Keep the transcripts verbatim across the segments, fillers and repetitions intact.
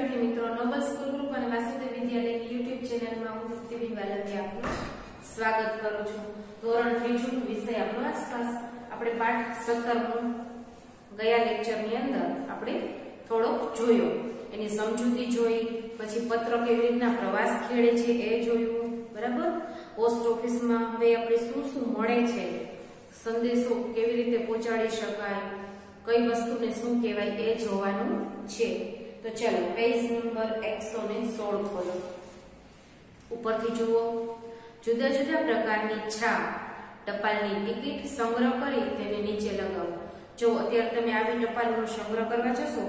વિદ્યાર્થી મિત્રો, Nobel school group અને વાસુદેવ વિદ્યાલયની યુટ્યુબ ચેનલમાં હું તૃપ્તિબેન વાલંબી આપનું સ્વાગત કરું છું। ધોરણ ત્રીજું વિષય આપણો આસપાસ આપણે પાઠ સત્તર નું ગયા લેક્ચરની અંદર આપણે થોડોક જોયો, એની સમજૂતી જોઈ, પછી પત્ર કેવી રીતના પ્રવાસ ખેડે છે એ જોયું, બરાબર। પોસ્ટ ઓફિસમાં હવે આપણે શું શું મળે છે, સંદેશો કેવી રીતે પહોંચાડી શકાય, કઈ વસ્તુને શું કહેવાય એ જોવાનું છે। તો ચાલો પેજ નંબર એકસો સોળ ખોલો, ઉપરથી જુઓ। જુદા જુદા પ્રકારની છાપ ટપાલની ટિકિટ સંગ્રહ કરી તેને નીચે લગાવો। જો અત્યારે તમે આવી ટપાલનો સંગ્રહ કરવા જશો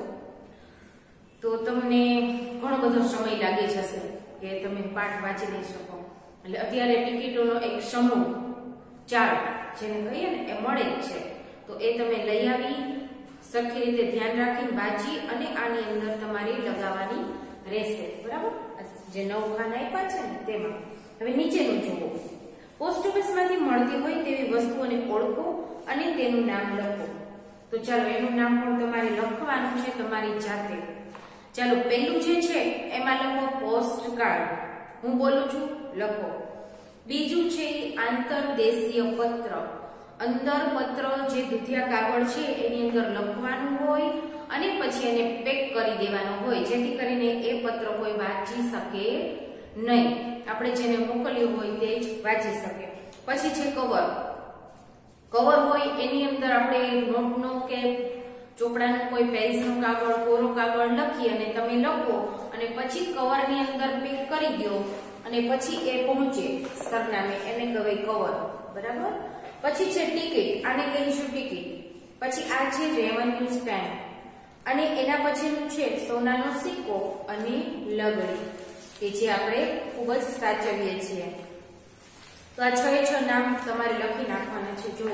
તો તમને ઘણો બધો સમય લાગી જશે કે તમે પાઠ વાંચી નહીં શકો, એટલે અત્યારે ટિકિટોનો એક સમૂહ ચાર્ટ જેને કહીએ ને એ મળે જ છે, તો એ તમે લઈ આવી સરખી રીતે ધ્યાન રાખીને વાંચી અને આની અંદર તમારે લગાવવાની રહેશે, બરાબર। જે નવ ખાના આપ્યા છે ને તેમાં હવે નીચેનું જુઓ। પોસ્ટ ઓફિસમાંથી મળતી હોય તેવી વસ્તુઓને ઓળખો અને તેનું નામ લખો। તો ચાલો એનું નામ પણ તમારે લખવાનું છે તમારી જાતે। ચાલો પહેલું જે છે એમાં લખો પોસ્ટ કાર્ડ, હું બોલું છું લખો। બીજું છે આંતરદેશીય પત્ર, અંદર પત્ર જે દુધિયા કાગળ છે એની અંદર લખવાનું હોય અને પછી એને પેક કરી દેવાનો હોય, જેથી કરીને એ પત્ર કોઈ વાંચી શકે નહીં, આપણે જેને મોકલ્યું હોય તે જ વાંચી શકે। પછી છે કવર, કવર હોય એની અંદર આપણે નોટનો કે ચોપડાનો કોઈ પેજનો કાગળ, કોરો કાગળ લખી અને તમે લખો અને પછી કવરની અંદર પેક કરી દો અને પછી એ પહોંચે સરનામે, એને કહેવાય કવર, બરાબર। પછી છે ટિકિટ, આને કહીશું ટિકિટ। પછી આ છે રેવન્યુ સ્ટેમ્પ અને એના પછીનું છે સોનાનો સિક્કો અને લગડી કે જે આપણે ખૂબ જ સાચવીએ છીએ। તો આ છ એ છ નામ તમારે લખી નાખવાના છે, જુઓ,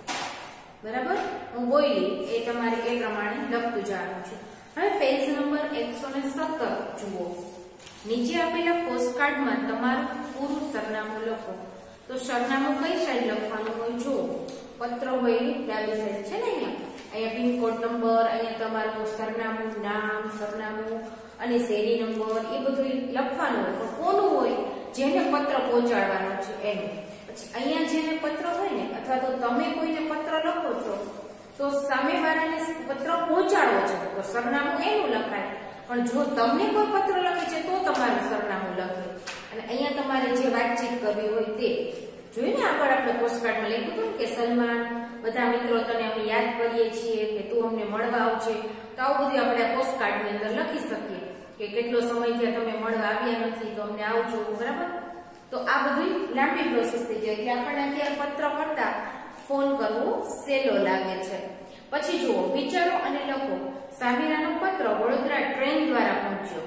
બરાબર। હું બોલી એ તમારે એ પ્રમાણે લખતું જવાનું છે। હવે પેજ નંબર એકસો સત્તર જુઓ। નીચે આપેલા પોસ્ટકાર્ડમાં તમારું પૂરું સરનામું લખો। તો સરનામું કઈ સાઈડ લખવાનું હોય, જો પત્ર હોય ડાબી સાઈડ છે ને, અહીંયા અહીંયા પિનકોડ નંબર, અહીંયા તમારું સરનામું, નામ, સરનામું અને શેરી નંબર એ બધું લખવાનું હોય, પણ કોનું હોય, જેને પત્ર પહોંચાડવાનો છે એનું। પછી અહીંયા જેને પત્ર હોય ને, અથવા તો તમે કોઈને પત્ર લખો છો તો સામેવાળાને પત્ર પહોંચાડવો છે તો સરનામું એનું લખાય, પણ જો તમને કોઈ પત્ર લખે છે તો તમારું સરનામું લખે અને અહીંયા તમારે જે વાતચીત કરવી હોય તે જોયું ને। આગળ આપણે પોસ્ટકાર્ડમાં લખ્યું હતું કે સલમાન, બધા મિત્રો તને અમે યાદ કરીએ છીએ કે તું અમને મળવા આવજે, તો આવું બધું આપણે પોસ્ટકાર્ડની અંદર લખી શકીએ કે કેટલો સમય થયા તમે મળવા આવ્યા નથી તો અમને આવજો, બરાબર। તો આ બધી લાંબી પ્રોસેસ થઈ જાય કે આપણને અત્યારે પત્ર કરતા ફોન કરવો સહેલો લાગે છે। પછી જુઓ, વિચારો અને લખો। સામીરાનો પત્ર વડોદરા ટ્રેન દ્વારા પહોંચ્યો।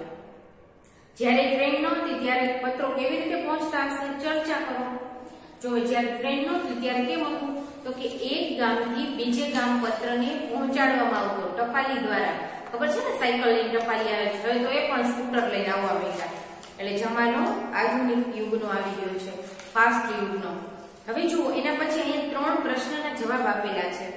જ્યારે ટ્રેન નહોતી ત્યારે પત્રો કેવી રીતે પહોંચતા હશે, ચર્ચા કરો। જો જ્યારે ટ્રેન નહોતી ત્યારે કેમ હતું, તો કે એક ગામથી બીજે ગામ પત્રને પહોંચાડવામાં આવતો ટપાલી દ્વારા, ખબર છે ને સાયકલ લઈને ટપાલી આવે છે, હવે તો એ પણ સ્કૂટર લઈને આવવા માંડ્યા, એટલે જમાનો આધુનિક યુગનો આવી ગયો છે, ફાસ્ટ યુગનો। હવે જુઓ, એના પછી અહીંયા ત્રણ પ્રશ્નના જવાબ આપેલા છે,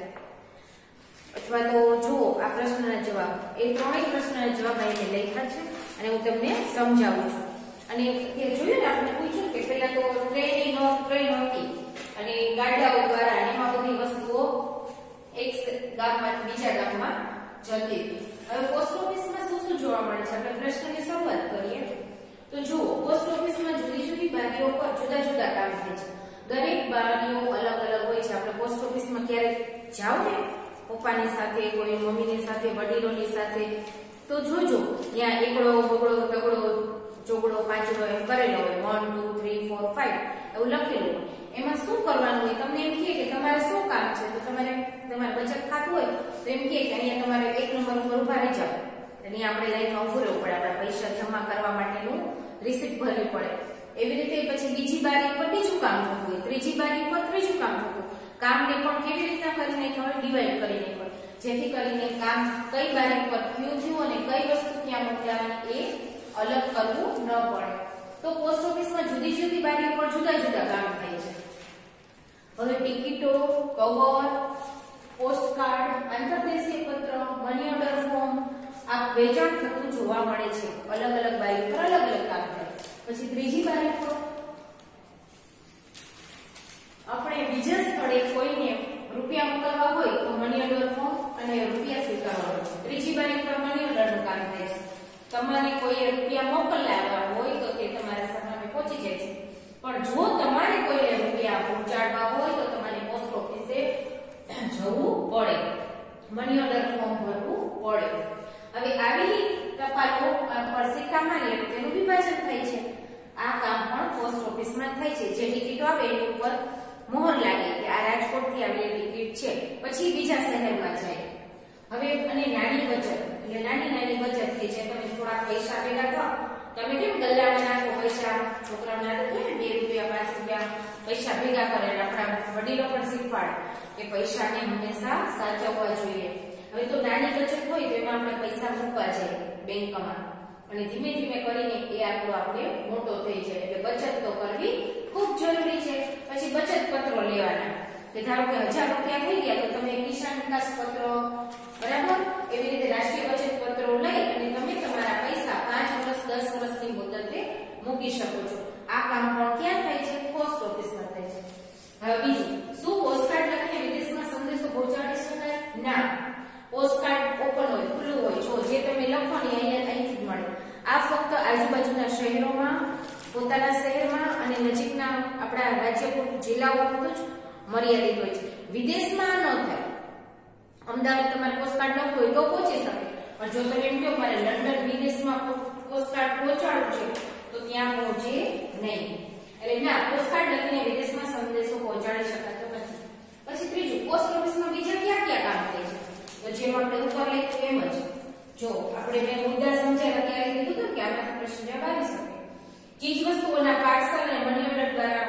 અથવા તો જુઓ આ પ્રશ્નના જવાબ, એ ત્રણેય પ્રશ્નના જવાબ અહીંયા લખ્યા છે અને હું તમને સમજાવું છું। અને એ જોયું ને, આપણે પૂછ્યું કે પહેલા તો ટ્રેન નો ટ્રેન હતી અને ગાડાઓ દ્વારા એમાં બધી વસ્તુઓ એક ગામમાંથી બીજા ગામમાં જતી હતી। હવે પોસ્ટ ઓફિસમાં શું શું જોવા મળે છે, આપણે પ્રશ્નની શરૂઆત કરીએ તો જુઓ, પોસ્ટ ઓફિસમાં જુદી જુદી બારીઓ પર જુદા જુદા કામ થાય છે, દરેક બારીઓ અલગ અલગ હોય છે। આપણે પોસ્ટ ઓફિસમાં ક્યારેક જાઓ ને પપ્પાની સાથે, કોઈ મમ્મીની સાથે, વડીલોની સાથે, તો જોજો ત્યાં એકડો બગડો તગડો ચોગડો પાંચડો એમ કરેલો હોય, one two three four five એવું લખેલું હોય। એમાં શું કરવાનું હોય, તમને એમ કહે કે તમારે શું કામ છે, તો તમારે તમારે બચત ખાતું હોય તો એમ કહે કે અહીંયા તમારે એક નંબર ઉપર ઉભા રહી જાઓ, અહીંયા આપણે લાઈનમાં ઉભું રહેવું પડે, આપણા પૈસા જમા કરવા માટેનું રિસીપ્ટ ભરવી પડે। એવી રીતે પછી બીજી બારી ઉપર બીજું કામ થતું હોય, ત્રીજી બારી ઉપર ત્રીજું કામ થતું, કામને પણ કેવી રીતના કરી નાખ્યા હોય, ડિવાઈડ કરી નાખ્યા હોય, જેથી કરીને કામ કઈ બારી ઉપર ક્યું થયું અને કઈ વસ્તુ ક્યાં મોકલવાની એ અલગ કરવું ન પડે। તો પોસ્ટ ઓફિસમાં જુદી જુદી બારીઓ પર જુદા જુદા કામ થાય છે। હવે ટિકિટો, કવર, પોસ્ટકાર્ડ, આંતરદેશીય પત્ર, મની ઓર્ડર ફોર્મ, આ વેચાણ થતું જોવા મળે છે. અલગ અલગ બારી પર અલગ અલગ કામ થાય. પછી ત્રીજી બારી પર આપણે બીજા સ્થળે કોઈને રૂપિયા મોકલવા હોય તો મની ઓર્ડર ફોર્મ અને રૂપિયા સ્વીકારવા હોય છે. ત્રીજી બારી પર મની ઓર્ડરનું કામ થાય છે. તમારે કોઈ રૂપિયા મોકલવા હોય તો તે તમારા સરનામે પહોંચી જાય છે. પણ જો તમારે કોઈને રૂપિયા પહોંચાડવા હોય તો તમારે પોસ્ટ ઓફિસે જવું પડે, મની ઓર્ડર ફોર્મ ભરવું પડે. હવે આવી ટપાલો પર સિક્કા મારીએ તો તેનું વિભાજન થાય છે. આ કામ પણ પોસ્ટ ઓફિસમાં થાય છે. જે ટિકિટો આવે એની ઉપર મોહર લાગે કે આ રાજકોટ થી આવેલી ટિકિટ છે, પછી બીજા શહેરમાં જાય. હવે અને નાની બચત એટલે નાની નાની બચત કે જે તમે થોડા પૈસા ભેગા કરો, તમે કેમ ગલ્લામાં નાખો પૈસા, છોકરાઓને આદત હોય ને બે રૂપિયા પાંચ રૂપિયા પૈસા ભેગા કરે. આપણા વડીલો પણ શીખવાડે કે પૈસાને હંમેશા સાચવવા જોઈએ. હવે તો નાની બચત હોય તો એમાં આપણે પૈસા મૂકવા જાય બેંકમાં, અને ધીમે ધીમે કરીને એ આપણો આપણે મોટો થઈ જાય. એટલે બચત તો કરવી ખૂબ જરૂરી છે. પછી બચત પત્રો લેવાના કે ધારો કે હજાર રૂપિયા થઈ ગયા તો તમે કિસાન વિકાસ પત્ર, બરાબર, એવી રીતે રાષ્ટ્રીય બચત પત્રો લઈ અને તમે તમારા પૈસા પાંચ વર્ષ દસ વર્ષની મુદતે મૂકી શકો છો. આ કામ પણ ક્યાં થાય છે? પોસ્ટ ઓફિસમાં થાય છે. હવે બીજું, શું પોસ્ટકાર્ડ લખીને વિદેશમાં સંદેશો પહોંચાડી શકાય? ના. પોસ્ટકાર્ડ ઓપન હોય, ખુલ્લું હોય. જો જે તમે લખો ને અહીંયા અહીંથી જ મળે. આ ફક્ત આજુબાજુના શહેરોમાં, પોતાના શહેરમાં અને નજીકના આપણા રાજ્ય જિલ્લાઓ પૂરતું જ મર્યાદિત હોય છે. વિદેશમાં ન થાય. અમદાવાદ તમારે પોસ્ટકાર્ડ લખવું હોય તો પહોંચી શકે, પણ જો તમે એમ કહો મારે લંડન વિદેશમાં પોસ્ટકાર્ડ પહોંચાડવું છે તો ત્યાં પહોંચે નહીં. એટલે ના, પોસ્ટકાર્ડ લખીને વિદેશમાં સંદેશો પહોંચાડી શકાતો નથી. પછી ત્રીજું, પોસ્ટ ઓફિસમાં બીજા ક્યાં ક્યાં કામ થાય છે? તો જેમ આપણે ઉપર લખ્યું એમ જ, જો આપણે મેં મુદ્દા સમજાવ્યા ત્યારે કીધું હતું કે આમાંથી પ્રશ્ન જવાબ આવી શકે. ચીજ વસ્તુઓના પાર્સલ અને મની ઓર્ડર દ્વારા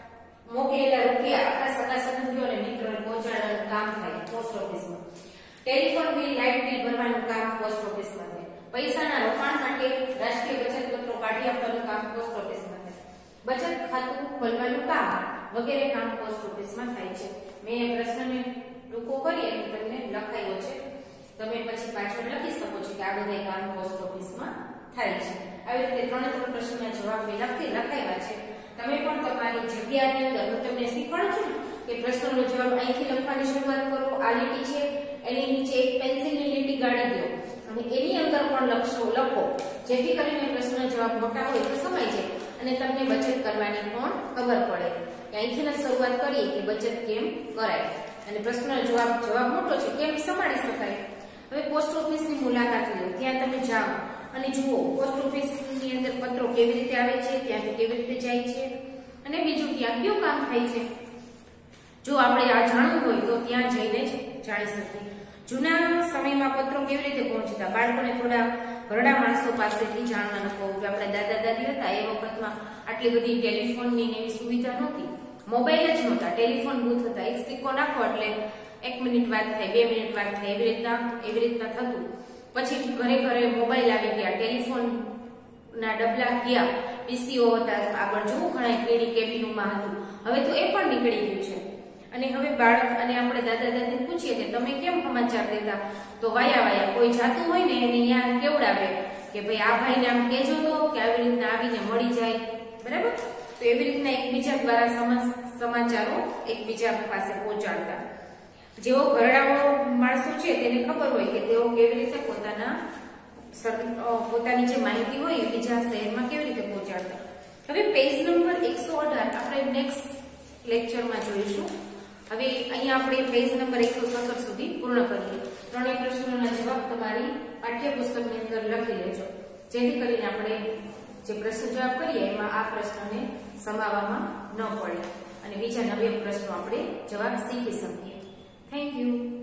મોકલેલા રૂપિયા આપણા સગા સંબંધીઓ અને મિત્રોને પહોંચાડવાનું કામ થાય પોસ્ટ ઓફિસમાં. ટેલિફોન બિલ, લાઇટ બિલ ભરવાનું કામ પોસ્ટ ઓફિસમાં થાય. પૈસાના રોકાણ માટે રાષ્ટ્રીય બચત પત્રો કાઢી આપવાનું કામ પોસ્ટ ઓફિસમાં થાય. બચત ખાતું ખોલવાનું કામ વગેરે કામ પોસ્ટ ઓફિસમાં થાય છે. મેં પ્રશ્નને ટૂંકો કરી અને તમને લખાયો છે. તમે પછી પાછળ લખી શકો છો કે આ બધા કામ પોસ્ટ ઓફિસમાં થાય છે. આવી રીતે ત્રણે ત્રણ પ્રશ્નના જવાબ મેં લખી લખાવ્યા છે. તમે પણ તમારી જગ્યાની અંદર હું તમને શીખવાડું છું કે પ્રશ્નનો જવાબ અહીંથી લખવાની શરૂઆત કરો. આ લીટી છે એની નીચે એક પેન્સિલની લીટી ગાડી દો અને એની અંદર પણ લખશો લખો, જેથી કરીને પ્રશ્નનો જવાબ મોટા હોય તો સમાય જાય અને તમને બચત કરવાની પણ ખબર પડે કે અહીંથી જ શરૂઆત કરીએ કે બચત કેમ કરાય અને પ્રશ્નનો જવાબ જવાબ મોટો છે કેમ સમાડી શકાય. હવે પોસ્ટ ઓફિસની મુલાકાત લો, ત્યાં તમે જાઓ અને જુઓ પોસ્ટ ઓફિસની અંદર પત્રો કેવી રીતે આવે છે, ત્યાંથી કેવી રીતે જાય છે અને બીજું ત્યાં કયું કામ થાય છે. જો આપણે આ જાણવું હોય તો ત્યાં જઈને જ જાણી શકીએ. જૂના સમયમાં પત્રો કેવી રીતે પહોંચતા, બાળકોને થોડા ઘરડા માણસો પાસેથી જાણવાનું કહું કે આપણા દાદા દાદી હતા એ વખતમાં આટલી બધી ટેલિફોનની એવી સુવિધા નહોતી, મોબાઈલ જ નહોતા, ટેલિફોન બૂથ હતા. એક સિક્કો નાખો એટલે એક મિનિટ વાત થાય, બે મિનિટ વાત થાય, એવી રીતના એવી રીતના થતું. પછી ઘરે ઘરે મોબાઈલ આવી ગયા, ટેલિફોન ના ડબલા ગયા, પીસીઓ હતા, આગળ જોવું ઘણા કેડી કેબિનમાં હતું. હવે તો એ પણ નીકળી ગયું છે. અને હવે બાળક અને આપણે દાદા દાદીને પૂછીએ કે તમે કેમ સમાચાર દેતા, તો વાયા વાયા કોઈ જાતું હોય ને એને અહીંયા કેવડાવે કે ભાઈ આ ભાઈને આમ કહેજો તો કે આવી રીતના આવીને મળી જાય, બરાબર. તો એવી રીતના એકબીજા દ્વારા સમાચારો એકબીજા પાસે પહોંચાડતા. જેઓ ઘરડાઓ માણસો છે તેને ખબર હોય કે તેઓ કેવી રીતે પોતાના પોતાની જે માહિતી હોય બીજા શહેરમાં કેવી રીતે પહોંચાડતા. હવે પેજ નંબર એકસો અઢાર આપણે નેક્સ્ટ લેક્ચરમાં જોઈશું. હવે અહીંયા આપણે પેજ નંબર એકસો સત્તર સુધી પૂર્ણ કરીએ. ત્રણેય પ્રશ્નોના જવાબ તમારી પાઠ્યપુસ્તકની અંદર લખી લેજો, જેથી કરીને આપણે જે પ્રશ્ન જવાબ કરીએ એમાં આ પ્રશ્નને સમાવવામાં ન પડે અને બીજા નવે પ્રશ્નો આપણે જવાબ શીખી શકીએ. Thank you.